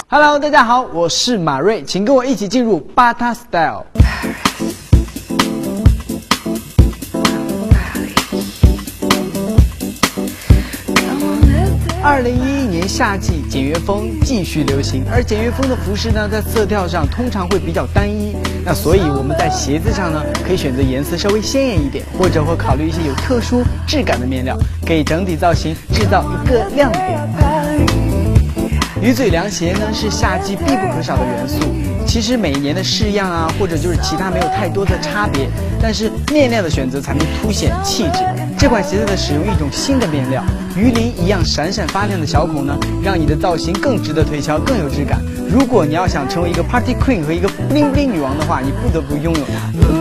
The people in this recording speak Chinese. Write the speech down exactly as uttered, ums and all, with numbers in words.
Hello， 大家好，我是马瑞，请跟我一起进入巴塔 Style。二零一一年夏季，简约风继续流行，而简约风的服饰呢，在色调上通常会比较单一。那所以我们在鞋子上呢，可以选择颜色稍微鲜艳一点，或者会考虑一些有特殊质感的面料，给整体造型制造一个亮点。鱼嘴凉鞋呢是夏季必不可少的元素。其实每一年的式样啊，或者就是其他没有太多的差别，但是面料的选择才能凸显气质。这款鞋子的使用一种新的面料，鱼鳞一样闪闪发亮的小孔呢，让你的造型更值得推敲，更有质感。如果你要想成为一个 Party Queen 和一个 bling bling 女王的话，你不得不拥有它。